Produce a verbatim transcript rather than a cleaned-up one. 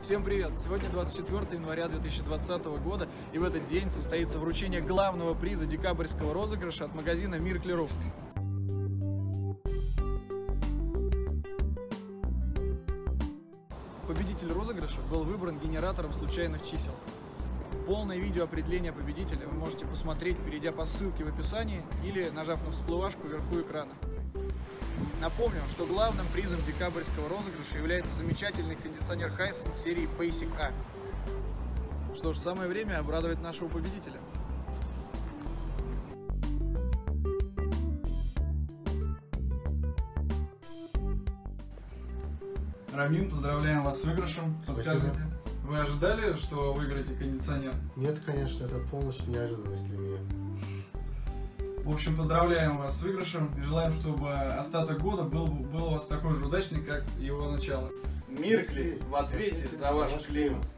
Всем привет! Сегодня двадцать четвёртое января две тысячи двадцатого года, и в этот день состоится вручение главного приза декабрьского розыгрыша от магазина Мирклеру. Победитель розыгрыша был выбран генератором случайных чисел. Полное видео определения победителя вы можете посмотреть, перейдя по ссылке в описании или нажав на всплывашку вверху экрана. Напомню, что главным призом декабрьского розыгрыша является замечательный кондиционер Hisense серии Basic A. Что ж, самое время обрадовать нашего победителя. Рамин, поздравляем вас с выигрышем. Подскажите, вы ожидали, что выиграете кондиционер? Нет, конечно, это полностью неожиданность для меня. В общем, поздравляем вас с выигрышем и желаем, чтобы остаток года был, был у вас такой же удачный, как его начало. Миркли в ответе за ваш климат.